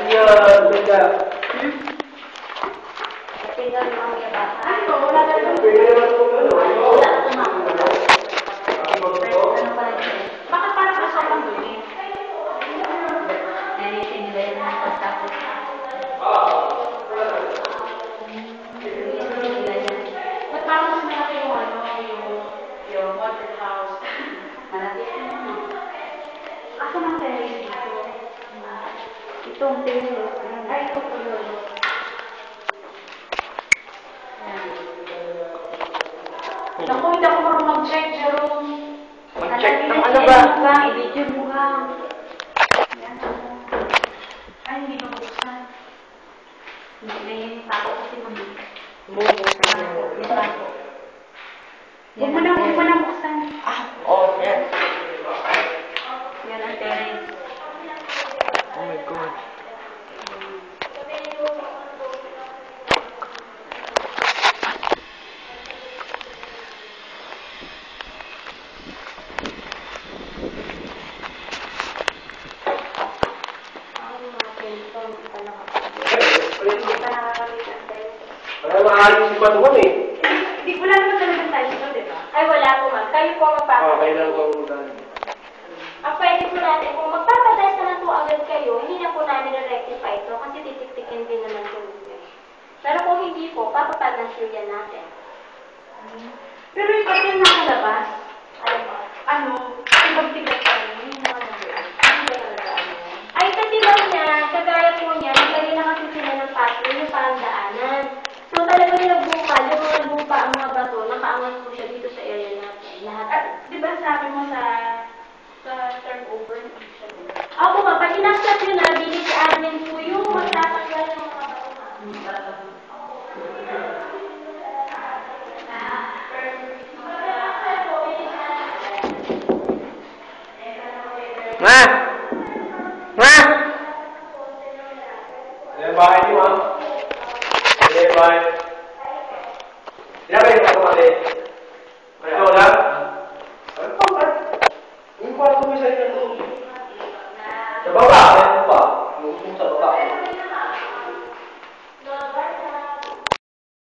Yan, ganda. Tingnan mo ang iba. Pwede naman po ano. Wala ka tumakbo. Ano pala yun? Bakit parang kasapang doon eh? Narisin nila yun ng pagtapos. Ba't parang mas malaki yung ano, yung water house? Malaki yun. Ako ng terrace dito. Itong terrace. Ay, ito po yun. Naku, hindi ako marunong mag-check, Jerome. Mag-check ng ano ba? I-video mo nga. Yan ako. Ay, hindi ba buksan? Hindi na yun. Tako kasi mag-buksan. Huwag mo na buksan. Oh, yan. Yan ang terrace. Oh my God. Wala maaaring si Patuan eh. Hindi ko lang naman talaga tayo ito, di ba? Ay, wala po ma'am. Kayo po ang magpapatay. Kailan ko ang ulan. Ang pwede po natin, kung magpapatay na lang po agad kayo, hindi na po namin na-rectify ito kasi titik-tikin din naman po ninyo. Pero kung hindi po, papapanasyon natin. Pero yung pag yung nakalabas, ano, ibang-tigas pa rin. Ay, kasi lang niya, kagaya po niya, nagkali na kasi sila ng patio, yung parang daanan. So, talaga nila bukal, yung mga lupa, ang mga bato, nakaangat po siya dito sa area natin. Lahat. At, di ba sabi mo sa turnover, hindi siya doon? Ako ba, pag inaksak yun na, bilis si admin po yung magtatanggal ng mga bato. Ma! Ma! Yan bahay niyo, ha? Yan bahay. Yan kayo,